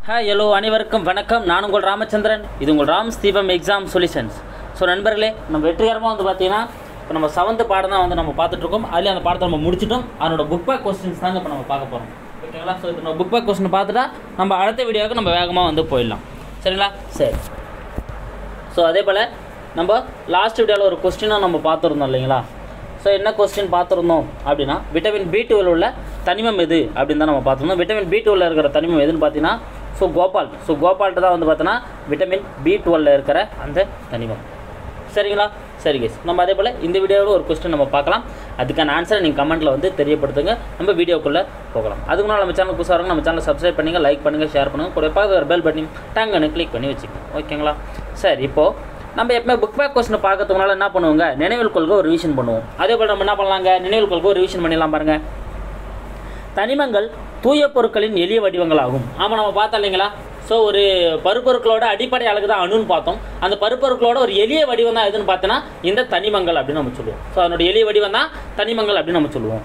Hi hello அனைவருக்கும் வணக்கம். நான் உங்கள் ராமச்சந்திரன். இது உங்கள் ராம்ஸ் தீபம் எக்ஸாம் சொல்யூஷன்ஸ். ஸோ நண்பர்களே, நம்ம வெற்றிகரமாக வந்து பார்த்தீங்கன்னா இப்போ நம்ம 7th பாடம் தான் வந்து நம்ம பார்த்துட்ருக்கோம். அதுலேயே அந்த பாடத்தை நம்ம முடிச்சிட்டோம். அதனோட புக் பேக் கொஸ்டின்ஸ் தாங்க இப்போ நம்ம பார்க்க போகிறோம். ஓகேங்களா? ஸோ இப்போ நம்ம புக் பேக் கொஸ்டின் பார்த்துட்டா நம்ம அடுத்த வீடியோவுக்கு நம்ம வேகமாக வந்து போயிடலாம். சரிங்களா? சரி. ஸோ அதே போல் நம்ம லாஸ்ட் வீடியோவில் ஒரு கொஸ்டினாக நம்ம பார்த்துருந்தோம் இல்லைங்களா? ஸோ என்ன கொஸ்டின் பார்த்துருந்தோம் அப்படின்னா, விட்டமின் B12 உள்ள தனிமம் எது அப்படின்னு தான் நம்ம பார்த்துருந்தோம். விட்டமின் B12 இருக்கிற தனிமம் எதுன்னு பார்த்தீங்கன்னா கோபால்ட்டு தான் வந்து பார்த்தோன்னா விட்டமின் B12 இருக்கிற அந்த தனிமம். சரிங்களா? சரி கேஸ், நம்ம அதே போல் இந்த வீடியோவில் ஒரு கொஸ்டின் நம்ம பார்க்கலாம். அதுக்கான ஆன்சரை நீங்கள் கமெண்ட்டில் வந்து தெரியப்படுத்துங்க. நம்ம வீடியோக்குள்ளே போகலாம். அதுக்கு முன்னால் நம்ம சேனல் புதுசாக இருக்கும், நம்ம சேனலை சப்ஸ்கிரைப் பண்ணுங்கள், லைக் பண்ணுங்கள், ஷேர் பண்ணுங்கள், கூட பார்த்து பெல் பட்டன் டங்குன்னு கிளிக் பண்ணி வச்சுக்கோங்க. ஓகேங்களா? சரி, இப்போது நம்ம எப்பவுமே புக் பேக் கொஸ்டின் பார்க்கறதுக்கு முன்னால் என்ன பண்ணுவோங்க, நினைவில் கொள்கை ஒரு ரிவிஷன் பண்ணுவோம். அதே போல் நம்ம என்ன பண்ணலாங்க, நினைவில் கொள்கை ஒரு ரிவிஷன் பண்ணிடலாம் பாருங்கள். தனிமங்கள் தூய பொருட்களின் எளிய வடிவங்களாகும். ஆமாம், நம்ம பார்த்தோம் இல்லைங்களா? ஸோ ஒரு பருப்பொருட்களோட அடிப்படை அழகு தான் அணுன்னு பார்த்தோம். அந்த பருப்பொருட்களோட ஒரு எளிய வடிவம் தான் எதுன்னு பார்த்தோன்னா இந்த தனிமங்கள் அப்படின்னு நம்ம சொல்லுவோம். ஸோ அதனுடைய எளிய வடிவம் தான் தனிமங்கள் அப்படின்னு நம்ம சொல்லுவோம்.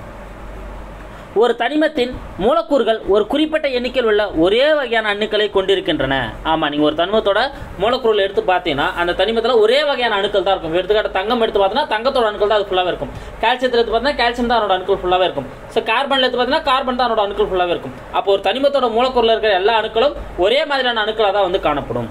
ஒரு தனிமத்தின் மூலக்கூறுகள் ஒரு குறிப்பிட்ட எண்ணிக்கையில் உள்ள ஒரே வகையான அணுக்களை கொண்டிருக்கின்றன. ஆமாம், நீங்கள் ஒரு தனிமத்தோட மூலக்கூறுகள் எடுத்து பார்த்தீங்கன்னா அந்த தனிமத்தில் ஒரே வகையான அணுக்கள் தான் இருக்கும். எடுத்துக்காட்டு தங்கம் எடுத்து பார்த்தீங்கன்னா தங்கத்தோட அணுக்கள் தான் அது ஃபுல்லாகவே இருக்கும். கால்சியத்தில் எடுத்து பார்த்தீங்கன்னா கால்சியம் தான் அதோட அணுக்கள் ஃபுல்லாகவே இருக்கும். ஸோ கார்பனில் எடுத்து பார்த்தீங்கன்னா கார்பன் தான் அதோட அணுக்கள் ஃபுல்லாகவே இருக்கும். அப்போ ஒரு தனிமத்தோட மூலக்கூறில் இருக்கிற எல்லா அணுக்களும் ஒரே மாதிரியான அணுக்களாக தான் வந்து காணப்படும்.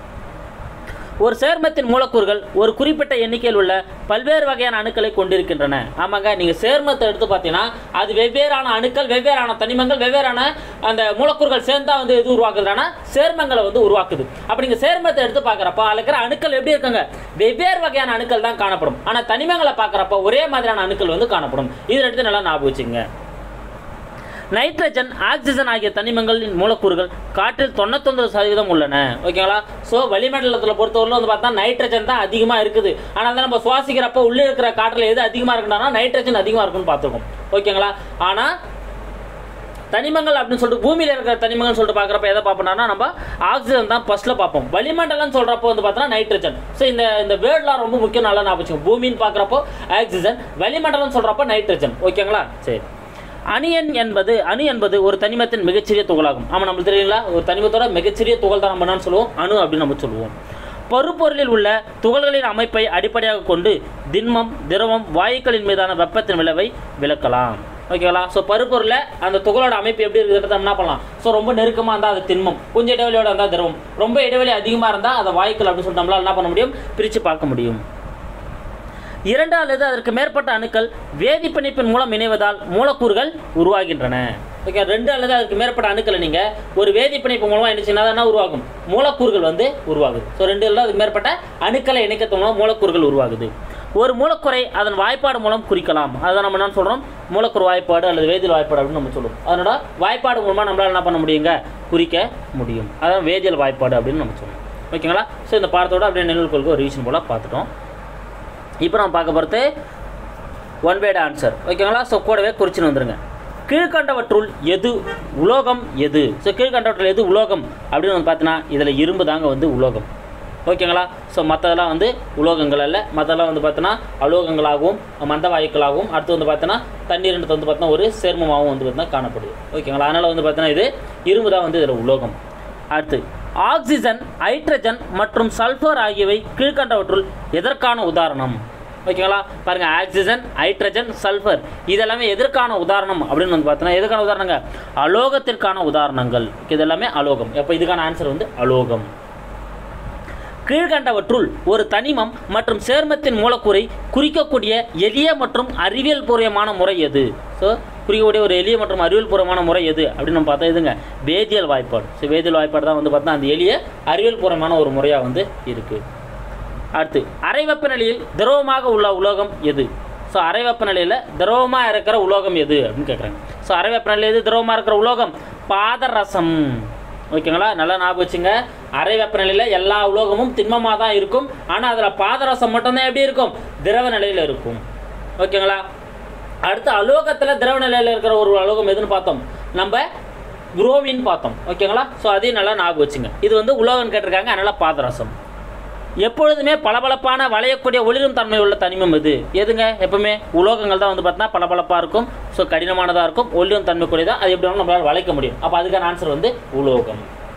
ஒரு சேர்மத்தின் மூலக்கூறுகள் ஒரு குறிப்பிட்ட எண்ணிக்கையில் உள்ள பல்வேறு வகையான அணுக்களை கொண்டிருக்கின்றன. ஆமாங்க, நீங்கள் சேர்மத்தை எடுத்து பார்த்தீங்கன்னா அது வெவ்வேறான அணுக்கள், வெவ்வேறான தனிமங்கள், வெவ்வேறான அந்த மூலக்கூறுகள் சேர்ந்தா வந்து எது உருவாக்குதுன்னா சேர்மங்களை வந்து உருவாக்குது. அப்படி நீங்கள் சேர்மத்தை எடுத்து பார்க்குறப்ப அதில் இருக்கிற அணுக்கள் எப்படி இருக்காங்க, வெவ்வேறு வகையான அணுக்கள் தான் காணப்படும். ஆனால் தனிமங்களை பார்க்குறப்ப ஒரே மாதிரியான அணுக்கள் வந்து காணப்படும். இதில் எடுத்து நல்லா ஞாபகம் வச்சுங்க. நைட்ரஜன், ஆக்சிஜன் ஆகிய தனிமங்களின் மூலக்கூறுகள் காற்றில் 99% உள்ளன. ஓகேங்களா? ஸோ வளிமண்டலத்தில் பொறுத்தவரையில் வந்து பார்த்தா நைட்ரஜன் தான் அதிகமாக இருக்குது. ஆனால் தான் நம்ம சுவாசிக்கிறப்ப உள்ளே இருக்கிற காற்றில் எது அதிகமாக இருக்குன்னா நைட்ரஜன் அதிகமாக இருக்குன்னு பார்த்துருக்கோம். ஓகேங்களா? ஆனால் தனிமங்கள் அப்படின்னு சொல்லிட்டு பூமியில் இருக்கிற தனிமங்கள் சொல்லிட்டு பார்க்குறப்ப எதை பார்ப்போம்னா நம்ம ஆக்சிஜன் தான் ஃபர்ஸ்ட்டில் பார்ப்போம். வளிமண்டலம் சொல்கிறப்போ வந்து பார்த்தோன்னா நைட்ரஜன். ஸோ இந்த வேர்ட்லாம் ரொம்ப முக்கியம், நல்லா ஞாபகம் வச்சுக்கோங்க. பூமின்னு பார்க்குறப்போ ஆக்சிஜன், வளிமண்டலம் சொல்கிறப்போ நைட்ரஜன். ஓகேங்களா? சரி. அணு என்பது ஒரு தனிமத்தின் மிகச்சிறிய துகளாகும். ஆமாம், நம்மளுக்கு தெரியுங்களா? ஒரு தனிமத்தோட மிகச்சிறிய துகள் தான் நம்ம என்னன்னு சொல்லுவோம், அணு அப்படின்னு நம்ம சொல்லுவோம். பருப்பொருளில் உள்ள துகள்களின் அமைப்பை அடிப்படையாக கொண்டு திண்மம், திரவம், வாயுக்களின் மீதான வெப்பத்தின் விளைவை விளக்கலாம். ஓகேங்களா? ஸோ பருப்பொருளில் அந்த துகளோட அமைப்பு எப்படி இருக்கிறத என்ன பண்ணலாம்? ஸோ ரொம்ப நெருக்கமாக இருந்தால் அது திண்மம், கொஞ்சம் இடைவெளியோட இருந்தால் திரவம், ரொம்ப இடைவெளி அதிகமாக இருந்தால் அதை வாயுக்கள் அப்படின்னு சொல்லிட்டு நம்மளால் என்ன பண்ண முடியும், பிரித்து பார்க்க முடியும். 2 அல்லது அதற்கு மேற்பட்ட அணுக்கள் வேதிப்பிணைப்பின் மூலம் இணைவதால் மூலக்கூறுகள் உருவாகின்றன. ஓகே, 2 அல்லது அதற்கு மேற்பட்ட அணுக்களை நீங்கள் ஒரு வேதிப்பிணைப்பு மூலமாக இணைச்சிங்கன்னா என்ன உருவாகும், மூலக்கூறுகள் வந்து உருவாகுது. ஸோ 2 அல்லது அதுக்கு மேற்பட்ட அணுக்களை இணைக்கிறது மூலம் மூலக்கூறுகள் உருவாகுது. ஒரு மூலக்கூறை அதன் வாய்ப்பாடு மூலம் குறிக்கலாம். அதுதான் நம்ம என்ன சொல்கிறோம், மூலக்கூறு வாய்ப்பாடு அல்லது வேதியியல் வாய்ப்பாடு அப்படின்னு நம்ம சொல்லுவோம். அதனோட வாய்ப்பாடு மூலமாக நம்மளால் என்ன பண்ண முடியுங்க, குறிக்க முடியும். அதான் வேதியியல் வாய்ப்பாடு அப்படின்னு நம்ம சொல்லுவோம். ஓகேங்களா? ஸோ இந்த பாடத்தோட அப்படியே நினைவில் கொள்கை ஒரு ரிவிஷன் போல் பார்த்துட்டோம். இப்போ நம்ம பார்க்க போகிறது ஒன் வேர்டு ஆன்சர். ஓகேங்களா? ஸோ கூடவே குறிச்சுன்னு வந்துருங்க. கீழ்கண்டவற்றுள் எது உலோகம் எது? ஸோ கீழ்கண்டவற்றுள் எது உலோகம் அப்படின்னு வந்து பார்த்தீங்கன்னா இதில் இரும்பு தாங்க வந்து உலோகம். ஓகேங்களா? ஸோ மற்றதெல்லாம் வந்து உலோகங்கள் அல்ல. மற்றெல்லாம் வந்து பார்த்தீங்கன்னா அலோகங்களாகவும் மந்த வாயுக்களாகவும் அடுத்து வந்து பார்த்தீங்கன்னா தண்ணீர் வந்து பார்த்தீங்கன்னா ஒரு சேர்மமாகவும் வந்து பார்த்தீங்கன்னா காணப்படுது. ஓகேங்களா? அதனால் வந்து பார்த்தீங்கன்னா இது இரும்பு தான் வந்து இதில் உலோகம். அடுத்து ஆக்சிஜன், ஹைட்ரஜன் மற்றும் சல்ஃபர் ஆகியவை கீழ்கண்டவற்றுள் எதற்கான உதாரணம்? ஓகேங்களா? பாருங்கள், ஆக்சிஜன், ஹைட்ரஜன், சல்ஃபர் இதெல்லாமே எதற்கான உதாரணம் அப்படின்னு வந்து பார்த்தோன்னா எதுக்கான உதாரணங்க, அலோகத்திற்கான உதாரணங்கள். இது எல்லாமே அலோகம். எப்போ இதுக்கான ஆன்சர் வந்து அலோகம். கீழ்கண்டவற்றுள் ஒரு தனிமம் மற்றும் சேர்மத்தின் மூலக்கூறை குறிக்கக்கூடிய எளிய மற்றும் அறிவியல் பூர்வமான முறை எது? ஸோ குறிக்கக்கூடிய ஒரு எளிய மற்றும் அறிவியல் பூர்வமான முறை எது அப்படின்னு நம்ம பார்த்தா இதுங்க வேதியியல் வாய்ப்பாடு. ஸோ வேதியியல் வாய்ப்பாடு தான் வந்து பார்த்தா அந்த எளிய அறிவியல் பூர்வமான ஒரு முறையாக வந்து இருக்குது. அடுத்து அரை வெப்பநிலையில் திரவமாக உள்ள உலோகம் எது? ஸோ அரை வெப்பநிலையில் திரவமாக இருக்கிற உலோகம் எது அப்படின்னு கேட்குறாங்க. ஸோ அரை வெப்பநிலையில் எது திரவமாக இருக்கிற உலோகம்? பாதரசம். ஓகேங்களா? நல்லா ஞாபகம் வச்சுங்க. அரை வெப்பநிலையில் எல்லா உலோகமும் திண்மமாக தான் இருக்கும். ஆனால் அதில் பாதரசம் மட்டும்தான் எப்படி இருக்கும், திரவ நிலையில் இருக்கும். ஓகேங்களா? அடுத்து அலோகத்தில் திரவ நிலையில் இருக்கிற ஒரு அலோகம் எதுன்னு பார்த்தோம், நம்ம குரோமின்னு பார்த்தோம். ஓகேங்களா? ஸோ அதையும் நல்லா ஞாபகம் வச்சுங்க. இது வந்து உலோகம்னு கேட்டிருக்காங்க, அதனால் பாதரசம். எப்பொழுதுமே பளபளப்பான வளையக்கூடிய ஒளிரும் தன்மை உள்ள தனிமம் எதுங்க? எப்பவுமே உலோகங்கள் தான் வந்து பார்த்தீங்கன்னா பளபளப்பாக இருக்கும். ஸோ கடினமானதாக இருக்கும், ஒளிரும் தன்மை கூடியதான். அது எப்படி நம்மளால் வளைக்க முடியும். அப்போ அதுக்கான ஆன்சர் வந்து உலோகம்.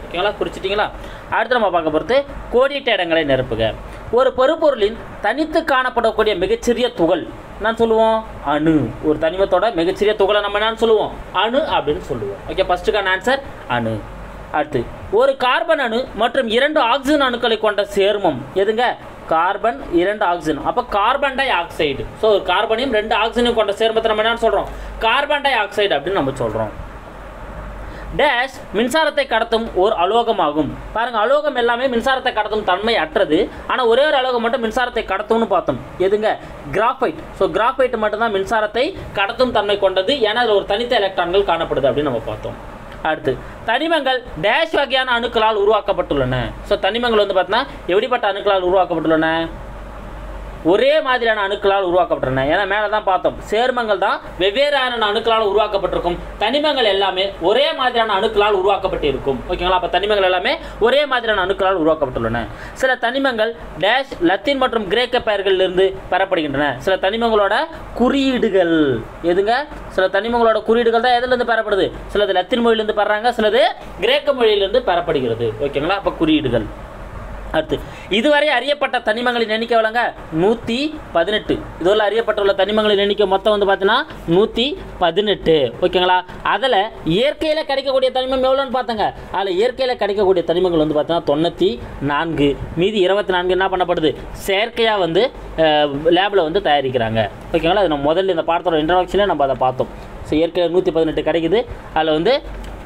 ஓகேங்களா, குறிச்சிட்டிங்களா? அடுத்து நம்ம பார்க்க போகிறது கோடிட்ட இடங்களை நிரப்புக. ஒரு பருப்பொருளின் தனித்து காணப்படக்கூடிய மிகச்சிறிய துகள் நான் சொல்லுவோம் அணு. ஒரு தனிமத்தோட மிகச்சிறிய துகளை நம்ம என்னன்னு சொல்லுவோம் அணு அப்படின்னு சொல்லுவோம். ஓகே, ஃபர்ஸ்ட்டுக்கான ஆன்சர் அணு. அடுத்து ஒரு கார்பன் அணு மற்றும் 2 ஆக்சிஜன் அணுக்களை கொண்ட சேர்மம் எதுங்க? Carbon 2 oxygen. அப்போ கார்பன் டை ஆக்சைடு. ஸோ ஒரு கார்பனையும் 2 ஆக்சிஜனையும் கொண்ட சேர்மத்தை நம்ம என்னன்னு சொல்கிறோம்? கார்பன் டை ஆக்சைடு அப்படின்னு நம்ம சொல்கிறோம். டேஷ் மின்சாரத்தை கடத்தும் ஒரு அலோகமாகும். பாருங்கள், அலோகம் எல்லாமே மின்சாரத்தை கடத்தும் தன்மை அற்றது. ஆனால் ஒரே ஒரு அலோகம் மட்டும் மின்சாரத்தை கடத்தும்னு பார்த்தோம். எதுங்க? கிராஃபைட். ஸோ கிராஃபைட் மட்டும்தான் மின்சாரத்தை கடத்தும் தன்மை கொண்டது. ஏன்னா அதில் ஒரு தனித்த எலக்ட்ரான்கள் காணப்படுது அப்படின்னு நம்ம பார்த்தோம். அடுத்து தனிமங்கள் டேஷ் வகையான அணுக்களால் உருவாக்கப்பட்டுள்ளன. ஸோ தனிமங்கள் வந்து பார்த்தீங்கன்னா எப்படிப்பட்ட அணுக்களால் உருவாக்கப்பட்டுள்ளன? ஒரே மாதிரியான அணுக்களால் உருவாக்கப்பட்டுள்ளன. ஏன்னா மேலே தான் பார்த்தோம், சேர்மங்கள் தான் வெவ்வேறான அணுக்களால் உருவாக்கப்பட்டிருக்கும். தனிமங்கள் எல்லாமே ஒரே மாதிரியான அணுக்களால் உருவாக்கப்பட்டு இருக்கும். ஓகேங்களா? அப்போ தனிமங்கள் எல்லாமே ஒரே மாதிரியான அணுக்களால் உருவாக்கப்பட்டுள்ளன. சில தனிமங்கள் டேஷ் லத்தீன் மற்றும் கிரேக்க பெயர்களிலிருந்து பெறப்படுகின்றன. சில தனிமங்களோட குறியீடுகள் எதுங்க? சில தனிமங்களோட குறியீடுகள் தான் எதுலேருந்து பெறப்படுது? சிலது லத்தீன் மொழியிலிருந்து பெறாங்க, சிலது கிரேக்க மொழியிலிருந்து பெறப்படுகிறது. ஓகேங்களா? அப்போ குறியீடுகள். அடுத்து இதுவரை அறியப்பட்ட தனிமங்களின் எண்ணிக்கை வழங்க 118. இதுவரை அறியப்பட்டுள்ள தனிமங்களின் எண்ணிக்கை மொத்தம் வந்து பார்த்தீங்கன்னா 118. ஓகேங்களா? அதில் இயற்கையில் கிடைக்கக்கூடிய தனிமம் எவ்வளோன்னு பார்த்தங்க. அதில் இயற்கையில் கிடைக்கக்கூடிய தனிமங்கள் வந்து பார்த்தீங்கன்னா 94. மீதி 24 என்ன பண்ணப்படுது? செயற்கையாக வந்து லேபில் வந்து தயாரிக்கிறாங்க. ஓகேங்களா? அது நம்ம முதல்ல இந்த பாடத்தோட இன்ட்ரோடக்ஷனில் நம்ம அதை பார்த்தோம். ஸோ இயற்கையில் 118 கிடைக்குது. அதில் வந்து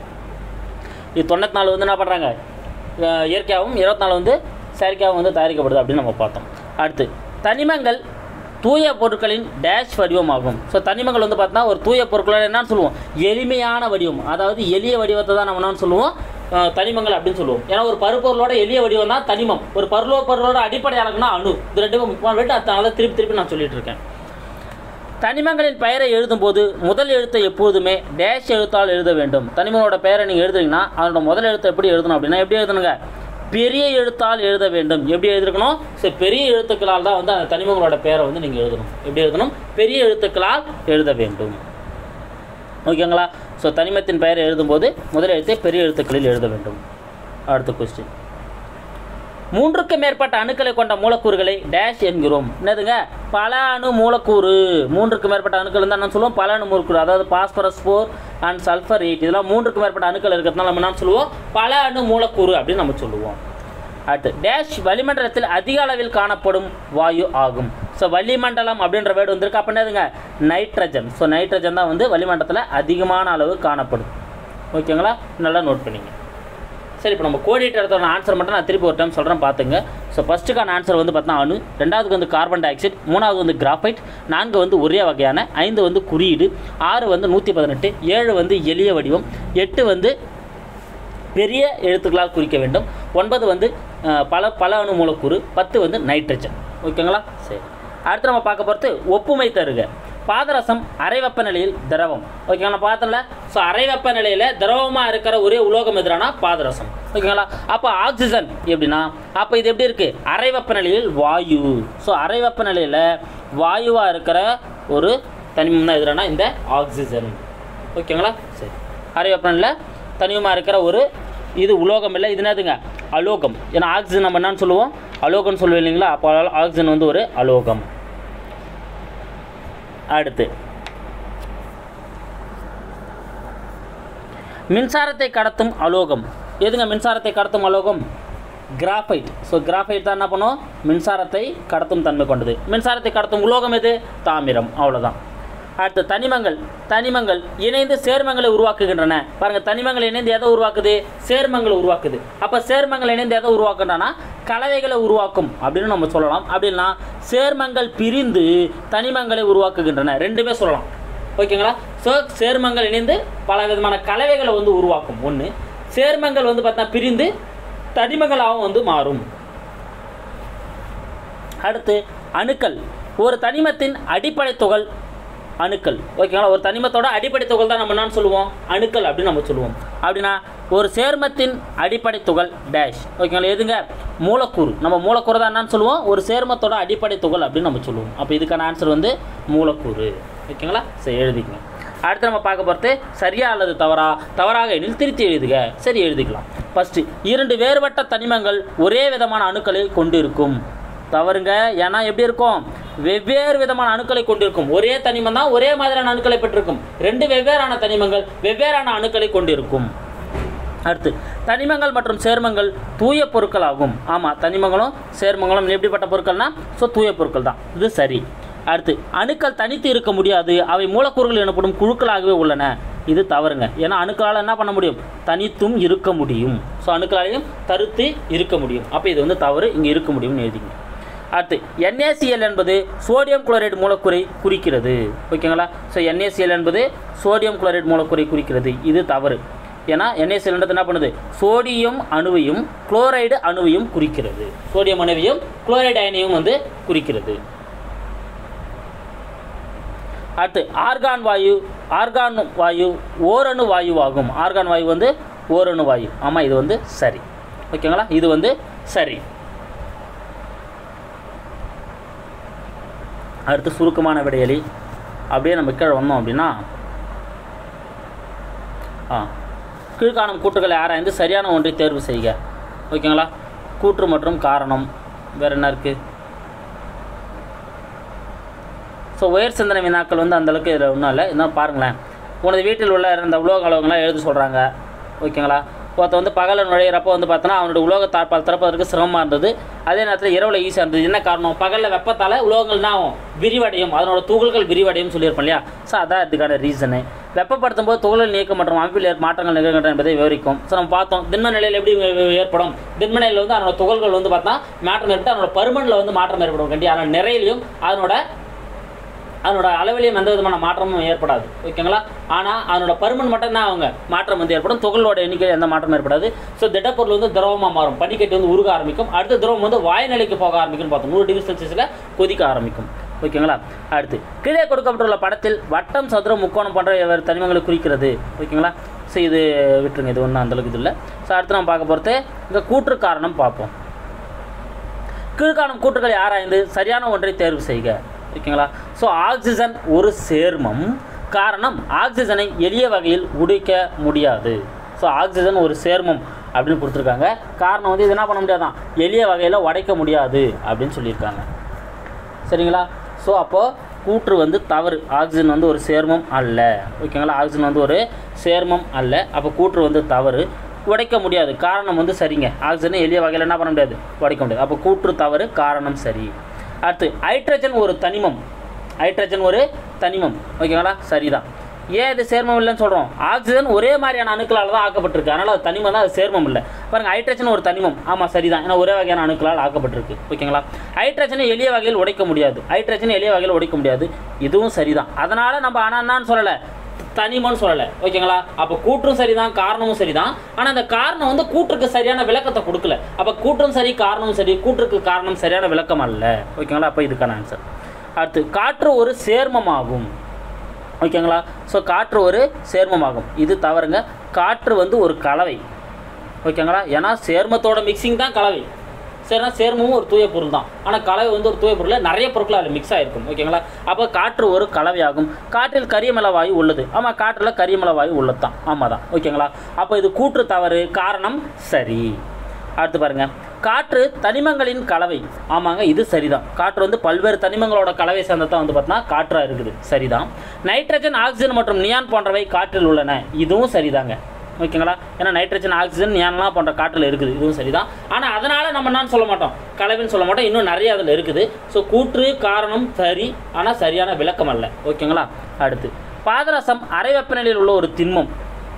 94 வந்து என்ன பண்ணுறாங்க? இயற்கையாகவும் 24 வந்து செயற்கையாகவும் வந்து தயாரிக்கப்படுது அப்படின்னு நம்ம பார்த்தோம். அடுத்து தனிமங்கள் தூய பொருட்களின் டேஷ் வடிவமாகும். ஸோ தனிமங்கள் வந்து பார்த்தீங்கன்னா ஒரு தூய பொருட்கள் என்னன்னு சொல்லுவோம்? எளிமையான வடிவம். அதாவது எளிய வடிவத்தை தான் நம்ம என்னன்னு சொல்லுவோம்? தனிமங்கள் அப்படின்னு சொல்லுவோம். ஏன்னா ஒரு பருப்பொருளோட எளிய வடிவம் தான் தனிமம். ஒரு பொருளோட அடிப்படை அழகுனா அணு. இது ரெண்டுமே முக்கியமான வேட்டு. அதனால திருப்பி நான் சொல்லிட்டு இருக்கேன். தனிமங்களின் பெயரை எழுதும்போது முதல் எழுத்தை எப்போதுமே டேஷ் எழுத்தால் எழுத வேண்டும். தனிமங்களோட பெயரை நீங்கள் எழுதுறீங்கன்னா அதோட முதல் எழுத்தை எப்படி எழுதணும் அப்படின்னா எப்படி எழுதணுங்க? பெரிய எழுத்தால் எழுத வேண்டும். எப்படி எழுதிருக்கணும்? ஸோ பெரிய எழுத்துக்களால் தான் வந்து அந்த தனிமங்களோட பெயரை வந்து நீங்கள் எழுதணும். எப்படி எழுதணும்? பெரிய எழுத்துக்களால் எழுத வேண்டும். ஓகேங்களா? ஸோ தனிமத்தின் பெயரை எழுதும்போது முதல் எழுத்தை பெரிய எழுத்துக்களில் எழுத வேண்டும். அடுத்த கொஸ்டின், 3க்கு மேற்பட்ட அணுக்களை கொண்ட மூலக்கூறுகளை டேஷ் என்கிறோம். என்னதுங்க? பல அணு மூலக்கூறு. 3க்கு மேற்பட்ட அணுக்கள் இருந்தால் என்ன சொல்லுவோம்? பல அணு மூலக்கூறு. அதாவது பாஸ்பரஸ் 4 அண்ட் சல்ஃபர் 8 இதெல்லாம் 3க்கு மேற்பட்ட அணுக்கள் இருக்கிறதுனால நம்ம என்ன சொல்லுவோம்? பல அணு மூலக்கூறு அப்படின்னு நம்ம சொல்லுவோம். அடுத்து டேஷ் வளிமண்டலத்தில் அதிக அளவில் காணப்படும் வாயு ஆகும். ஸோ வளிமண்டலம் அப்படின்ற வேர்டு வந்திருக்கு. அப்போ என்னதுங்க? நைட்ரஜன். ஸோ நைட்ரஜன் தான் வந்து வளிமண்டலத்தில் அதிகமான அளவு காணப்படும். ஓகேங்களா? நல்லா நோட் பண்ணிங்க. சரி, இப்போ நம்ம கோடிட்ட இடத்தோட ஆன்சர் மட்டும் நான் திருப்பி ஒரு டைம் சொல்கிறேன், பார்த்துங்க. ஸோ ஃபஸ்ட்டுக்கான ஆன்சர் வந்து பார்த்தீங்கன்னா அணு, 2வது வந்து கார்பன் டை ஆக்சைடு, 3வது வந்து கிராஃபைட், 4 வந்து ஒரே வகையான, 5 வந்து குறியீடு, 6 வந்து 118, 7 வந்து எளிய வடிவம், 8 வந்து பெரிய எழுத்துக்களால் குறிக்க வேண்டும், 9 வந்து பல அணு மூலக்கூறு, 10 வந்து நைட்ரஜன். ஓகேங்களா? சரி, அடுத்து நம்ம பார்க்க போகிறது ஒப்புமை தருக. பாதரசம் அரை வெப்பநிலையில் திரவம். ஓகேங்களா? பார்த்தல. ஸோ அரை வெப்பநிலையில் திரவமாக இருக்கிற ஒரே உலோகம் எதுனா பாதரசம். ஓகேங்களா? அப்போ ஆக்சிஜன் எப்படின்னா, அப்போ இது எப்படி இருக்குது? அரை வெப்பநிலையில் வாயு. ஸோ அரை வெப்பநிலையில் வாயுவாக இருக்கிற ஒரு தனிமம் தான் எதுனா இந்த ஆக்சிஜன். ஓகேங்களா? சரி, அரை வெப்பநிலையில் தனிமமாக இருக்கிற ஒரு இது உலோகம் இல்லை, இது என்னதுங்க? அலோகம். ஏன்னா ஆக்சிஜன் நம்ம என்னன்னு சொல்லுவோம்? அலோகம்னு சொல்லுவோம் இல்லைங்களா? அப்போ ஆக்சிஜன் வந்து ஒரு அலோகம். அடுத்து மின்சாரத்தை கடத்தும் அலோகம். எதுங்க மின்சாரத்தை கடத்தும் அலோகம்? கிராஃபைட். ஸோ கிராஃபைட் தான் என்ன பண்ணும்? மின்சாரத்தை கடத்தும் தன்மை கொண்டது. மின்சாரத்தை கடத்தும் உலோகம் எது? தாமிரம். அவ்வளோதான். அடுத்து தனிமங்கள் இணைந்து சேர்மங்களை உருவாக்குகின்றன. பாருங்கள், தனிமங்கள் இணைந்து எதை உருவாக்குது? சேர்மங்களை உருவாக்குது. அப்போ சேர்மங்கள் இணைந்து எதை உருவாக்குன்றனா கலவைகளை உருவாக்கும் அப்படின்னு நம்ம சொல்லலாம். அப்படின்னா சேர்மங்கள் பிரிந்து தனிமங்களை உருவாக்குகின்றன, ரெண்டுமே சொல்லலாம். ஓகேங்களா? ஸோ சேர்மங்கள் இணைந்து பல விதமான கலவைகளை வந்து உருவாக்கும். ஒன்று, சேர்மங்கள் வந்து பார்த்தா பிரிந்து தனிமங்களாகவும் வந்து மாறும். அடுத்து அணுக்கள். ஒரு தனிமத்தின் அடிப்படை துகள் அணுக்கள். ஓகேங்களா? ஒரு தனிமத்தோட அடிப்படை துகள் தான் நம்ம என்னன்னு சொல்லுவோம்? அணுக்கள் அப்படின்னு நம்ம சொல்லுவோம். அப்படின்னா ஒரு சேர்மத்தின் அடிப்படை துகள் டேஷ். ஓகேங்களா? எதுங்க? மூலக்கூறு. நம்ம மூலக்கூறு தான் என்னன்னு சொல்லுவோம்? ஒரு சேர்மத்தோட அடிப்படை துகள் அப்படின்னு நம்ம சொல்லுவோம். அப்போ இதுக்கான ஆன்சர் வந்து மூலக்கூறு. ஓகேங்களா? சரி, எழுதிக்கங்க. அடுத்து நம்ம பார்க்க போகிறது சரியா அல்லது தவறா, தவறாக எனில் திருத்தி எழுதுக, சரி எழுதிக்கலாம். ஃபஸ்ட்டு, 2 வேறுபட்ட தனிமங்கள் ஒரே விதமான அணுக்களை கொண்டிருக்கும். தவறுங்க. ஏன்னா எப்படி இருக்கும், வெவ்வேறு விதமான அணுக்களை கொண்டிருக்கும். ஒரே தனிமம் தான் ஒரே மாதிரியான அணுக்களை பெற்றிருக்கும். 2 வெவ்வேறான தனிமங்கள் வெவ்வேறான அணுக்களை கொண்டிருக்கும். அடுத்து, தனிமங்கள் மற்றும் சேர்மங்கள் தூய பொருட்கள் ஆகும். ஆமாம், தனிமங்களும் சேர்மங்களும் எப்படிப்பட்ட பொருட்கள்னா தூய பொருட்கள் தான், இது சரி. அடுத்து, அணுக்கள் தனித்து இருக்க முடியாது, அவை மூலக்கூறுகள் எனப்படும் குழுக்களாகவே உள்ளன. இது தவறுங்க. ஏன்னா அணுக்களால் என்ன பண்ண முடியும், தனித்தும் இருக்க முடியும். அணுக்களாலையும் தருத்து இருக்க முடியும். அப்போ இது வந்து தவறு, இங்கே இருக்க முடியும்னு எழுதிங்க. அடுத்து, NaCl என்பது சோடியம் குளோரைடு மூலக்கூறை குறிக்கிறது. ஓகேங்களா. NaCl என்பது சோடியம் குளோரைடு மூலக்கூறை குறிக்கிறது. இது தவறு. ஏன்னா NaCl என்ன பண்ணுது, சோடியம் அணுவையும் குளோரைடு அணுவையும் குறிக்கிறது. சோடியம் அணுவையும் குளோரைடு அயனையும் வந்து குறிக்கிறது. அடுத்து, ஆர்கான் வாயு ஓரணு வாயுவாகும். ஆர்கான் வாயு வந்து ஓரணு வாயு. ஆமாம், இது வந்து சரி. ஓகேங்களா, இது வந்து சரி. அடுத்து, சுருக்கமான விடையளி. அப்படியே நம்ம கீழே வந்தோம் அப்படின்னா, கீழ்காணும் கூற்றுகளை ஆராய்ந்து சரியான ஒன்றை தேர்வு செய்க. ஓகேங்களா. கூற்று மற்றும் காரணம் வேறு என்ன இருக்குது. உயர் சிந்தனை வினாக்கள் வந்து அந்தளவுக்கு இதில் ஒன்றும் இல்லை. இன்னும் பாருங்களேன், உனது வீட்டில் உள்ள இந்த உலோக அளவுங்களாம் எழுத சொல்கிறாங்க. ஓகேங்களா. ஒருத்த வந்து பகலில் நுழையிறப்போ வந்து பார்த்தோன்னா அவனோட உலோக தாழ்பால் திறப்பதற்கு சிரமமாக இருந்தது. அதே நேரத்தில் இரவில் ஈஸியாக இருந்தது. என்ன காரணம், பகலில் வெப்பத்தால் உலோகங்கள்னா விரிவடையும், அதனோட துகள்கள் விரிவடையும் சொல்லியிருப்போம் இல்லையா. அதான் இதுக்கான ரீசனு. வெப்பப்படுத்தும் போது துகளில் நீக்கம் மற்றும் அமைப்பில் மாற்றங்கள் நிகழ்கின்றன என்பதை விவரிக்கும். நம்ம பார்த்தோம் திண்ம நிலையில் எப்படி ஏற்படும். திண்ம நிலையில் வந்து அதனோட துகள்கள் வந்து பார்த்தா மாற்றம் ஏற்பட்டு அதனோட பருமனில் வந்து மாற்றம் ஏற்படும். கண்டி அதனோட நிறையிலையும் அதனோட அளவிலையும் எந்த விதமான மாற்றமும் ஏற்படாது. ஓகேங்களா. ஆனால் அதனோட பருமன் மட்டும் தான் அவங்க மாற்றம் வந்து ஏற்படும். துகளோட எண்ணிக்கையில் எந்த மாற்றமும் ஏற்படாது. திடப்பொருள் வந்து திரவமாக மாறும். பனிக்கட்டி வந்து உருக ஆரம்பிக்கும். அடுத்த திரவம் வந்து வாயுநிலைக்கு போக ஆரம்பிக்கும்னு பார்த்தோம். 100 டிகிரி செல்சியஸில் கொதிக்க ஆரம்பிக்கும். ஓகேங்களா. அடுத்து, கீழே கொடுக்கப்பட்டுள்ள படத்தில் வட்டம், சதுரம், முக்கோணம் போன்ற வெவ்வேறு தனிமங்களை குறிக்கிறது. ஓகேங்களா. இது விட்டுருங்க, இது ஒன்றும் அந்தளவுக்கு இது இல்லை. அடுத்து நம்ம பார்க்க போகிறது இந்த கூற்று காரணம் பார்ப்போம். கீழ்காணும் கூற்றுகளை ஆராய்ந்து சரியான ஒன்றை தேர்வு செய்க. ஓகேங்களா. ஆக்சிஜன் ஒரு சேர்மம். காரணம், ஆக்சிஜனை எளிய வகையில் உடைக்க முடியாது. ஆக்சிஜன் ஒரு சேர்மம் அப்படின்னு கொடுத்துருக்காங்க. காரணம் வந்து இது என்ன பண்ண முடியாதான், எளிய வகையில் உடைக்க முடியாது அப்படின்னு சொல்லியிருக்காங்க. சரிங்களா. அப்போது கூற்று வந்து தவறு. ஆக்சிஜன் வந்து ஒரு சேர்மம் அல்ல. ஓகேங்களா. ஆக்சிஜன் வந்து ஒரு சேர்மம் அல்ல. அப்போ கூற்று வந்து தவறு. உடைக்க முடியாது, காரணம் வந்து சரிங்க. ஆக்சிஜனை எளிய வகையில் என்ன பண்ண முடியாது, உடைக்க முடியாது. அப்போ கூற்று தவறு, காரணம் சரி. அடுத்து, ஹைட்ரஜன் ஒரு தனிமம். ஹைட்ரஜன் ஒரு தனிமம். ஓகேங்களா. சரிதான். ஏன் இது சேர்மம் இல்லைன்னு சொல்கிறோம், ஆக்சிஜன் ஒரே மாதிரியான அணுக்களால் தான் ஆக்கப்பட்டிருக்கு. அதனால் அது தனிமம் தான், அது சேர்மம் இல்லை. பாருங்கள், ஹைட்ரஜன் ஒரு தனிமம். ஆமாம், சரிதான். ஏன்னா ஒரே வகையான அணுக்களால் ஆக்கப்பட்டிருக்கு. ஓகேங்களா. ஹைட்ரஜனை எளிய வகையில் உடைக்க முடியாது. ஹைட்ரஜனை எளிய வகையில் உடைக்க முடியாது, இதுவும் சரிதான். அதனால் நம்ம அனான்னு சொல்லலை, தனிமம்னு சொல்லலை. ஓகேங்களா. அப்போ கூற்றும் சரிதான், காரணமும் சரிதான். ஆனால் அந்த காரணம் வந்து கூற்றுக்கு சரியான விளக்கத்தை கொடுக்கல. அப்போ கூற்றும் சரி, காரணமும் சரி, கூற்றுக்கு காரணம் சரியான விளக்கம் அல்ல. ஓகேங்களா. அப்போ இதுக்கான ஆன்சர். அடுத்து, காற்று ஒரு சேர்மமாகும். ஓகேங்களா. காற்று ஒரு சேர்மமாகும், இது தவறுங்க. காற்று வந்து ஒரு கலவை. ஓகேங்களா. ஏன்னா சேர்மத்தோட மிக்சிங் தான் கலவை. சரினா சேர்மமும் ஒரு தூய பொருள் தான். ஆனால் கலவை வந்து ஒரு தூய பொருள், நிறைய பொருட்கள் அதில் மிக்ஸ் ஆகிருக்கும். ஓகேங்களா. அப்போ காற்று ஒரு கலவையாகும். காற்றில் கரியமல வாயு உள்ளது. ஆமாம், காற்றில் கரியமல வாயு உள்ளது தான். ஆமாம் தான். ஓகேங்களா. அப்போ இது கூற்று தவறு, காரணம் சரி. அடுத்து பாருங்க, காற்று தனிமங்களின் கலவை. ஆமாங்க, இது சரிதான். காற்று வந்து பல்வேறு தனிமங்களோட கலவை சேர்ந்ததான் வந்து பார்த்தீங்கன்னா காற்றாக இருக்குது. சரிதான். நைட்ரஜன், ஆக்சிஜன் மற்றும் நியான் போன்றவை காற்றில் உள்ளன. இதுவும் சரிதாங்க. ஓகேங்களா. ஏன்னா நைட்ரஜன், ஆக்சிஜன், நியான்லாம் போன்ற காற்றில் இருக்குது. இதுவும் சரிதான். ஆனால் அதனால் நம்ம என்னன்னு சொல்ல மாட்டோம், கலவைன்னு சொல்ல மாட்டோம். இன்னும் நிறைய அதில் இருக்குது. கூற்று காரணம் சரி, ஆனால் சரியான விளக்கம் அல்ல. ஓகேங்களா. அடுத்து, பாதரசம் அறை வெப்பநிலையில் உள்ள ஒரு திண்மம்.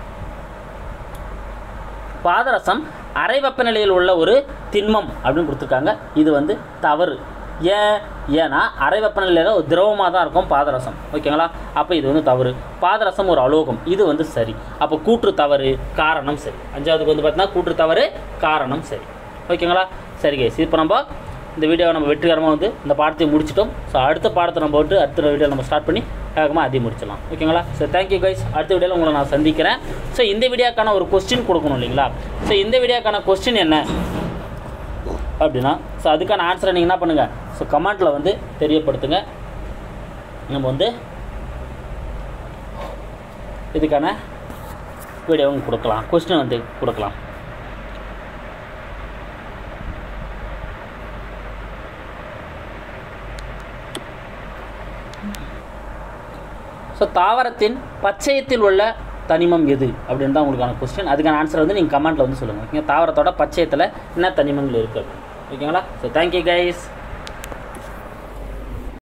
பாதரசம் அறை வெப்பநிலையில் உள்ள ஒரு திண்மம் அப்படின்னு கொடுத்துருக்காங்க. இது வந்து தவறு. ஏன்னா அறை வெப்பநிலையில் ஒரு திரவமாக தான் இருக்கும் பாதரசம். ஓகேங்களா. அப்போ இது வந்து தவறு. பாதரசம் ஒரு அலோகம், இது வந்து சரி. அப்போ கூற்று தவறு, காரணம் சரி. அஞ்சாவதுக்கு வந்து பார்த்தீங்கன்னா கூற்று தவறு, காரணம் சரி. ஓகேங்களா. சரி கைஸ், இப்போ நம்ம இந்த வீடியோவை நம்ம வெற்றிகரமாக வந்து இந்த பாடத்தை முடிச்சிட்டோம். அடுத்த பாடத்தை நம்ம வந்து அடுத்த வீடியோவில் நம்ம ஸ்டார்ட் பண்ணி வேகமாக அதையும் முடிச்சிடலாம். ஓகேங்களா. Thank you guys. அடுத்த வீடியோவில் உங்களை நான் சந்திக்கிறேன். இந்த வீடியோக்கான ஒரு கொஸ்டின் கொடுக்கணும் இல்லைங்களா. இந்த வீடியோக்கான கொஸ்டின் என்ன அப்படின்னா, அதுக்கான ஆன்சரை நீங்கள் என்ன பண்ணுங்கள், கமெண்ட்டில் வந்து தெரியப்படுத்துங்க. நம்ம வந்து இதுக்கான வீடியோவும் கொடுக்கலாம், கொஸ்டின் வந்து கொடுக்கலாம். ஸோ தாவரத்தின் பச்சையத்தில் உள்ள தனிமம் எது அப்படின்னு தான் உங்களுக்கான கொஸ்டின். அதுக்கான ஆன்சர் வந்து நீங்கள் கமெண்ட்டில் வந்து சொல்லுங்கள். ஓகேங்க, தாவரத்தோட பச்சையத்தில் என்ன தனிமங்கள் இருக்குது அப்படின்னு. ஓகேங்களா? So thank you guys.